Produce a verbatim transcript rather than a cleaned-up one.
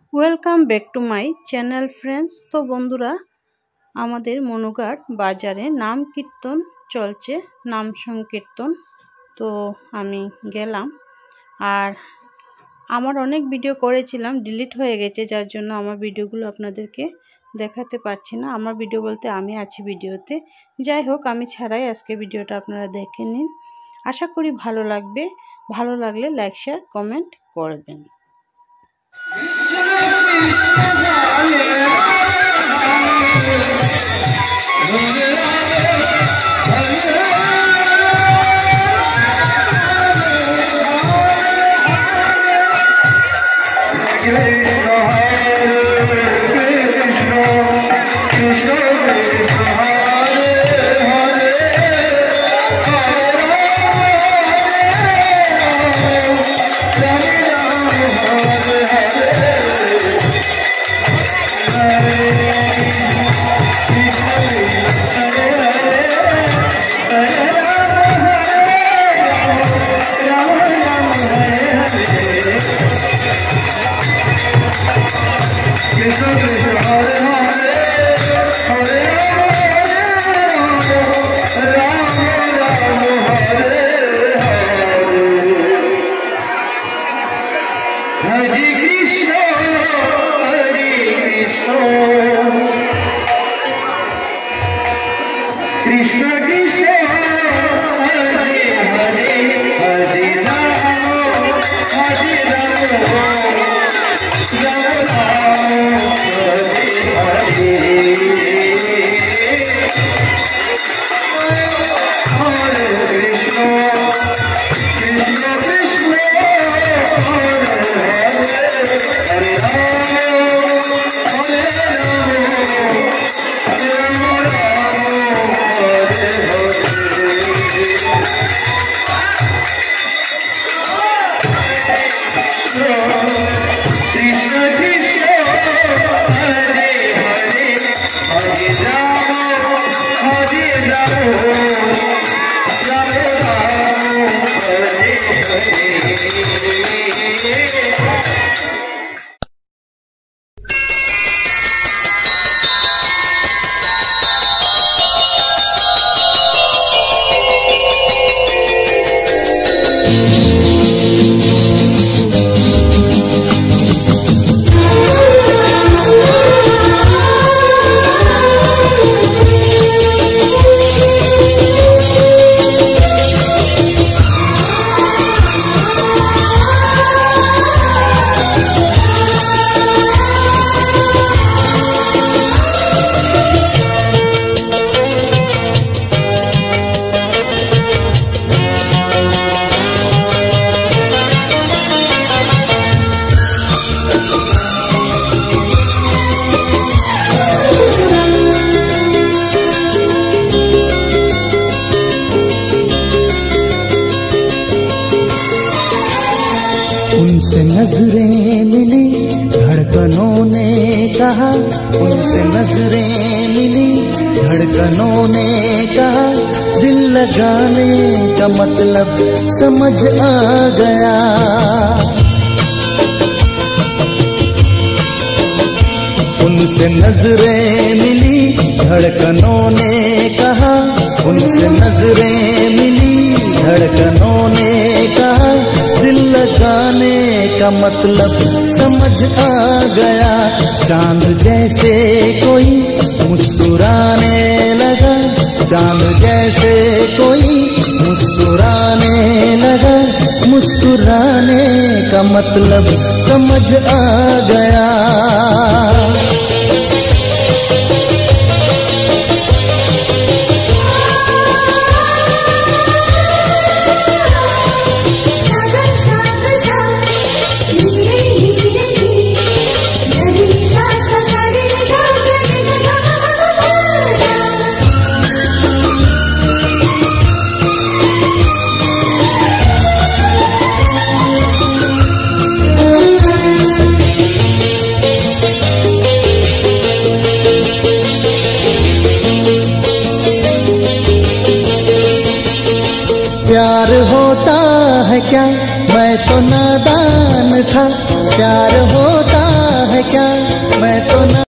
Welcome back to my channel friends. তো বন্ধুরা, আমাদের মনুঘাট বাজারে নাম কীর্তন চলছে, নাম সংকীর্তন। তো আমি গেলাম, আর আমার অনেক ভিডিও করেছিলাম, ডিলিট হয়ে গেছে, যার জন্য আমার ভিডিওগুলো আপনাদেরকে দেখাতে পারছি না। আমার ভিডিও বলতে আমি আছি ভিডিওতে। যাই হোক, আমি ছাড়াই আজকে ভিডিওটা আপনারা দেখে নিন, আশা করি ভালো লাগবে। ভালো লাগলে লাইক শেয়ার কমেন্ট করবেন। कृष्ण कृष्ण हरे हरे हरे राम हरे राम राम राम हरे हरे हरे कृष्ण कृष्ण कृष्ण हरे हरे राम हरे उनसे नजरें मिली, धड़कनों ने कहा, उनसे नजरें मिली, धड़कनों ने कहा, दिल लगाने का मतलब समझ आ गया। उनसे नजरें मिली, धड़कनों ने कहा, उनसे नजरें मिली, धड़कनों ने कहा, दिल लगाने का मतलब समझ आ गया। चांद जैसे कोई मुस्कुराने लगा, चांद जैसे कोई मुस्कुराने लगा, मुस्कुराने का मतलब समझ आ गया। प्यार होता है क्या, मैं तो नादान था। प्यार होता है मैं तो न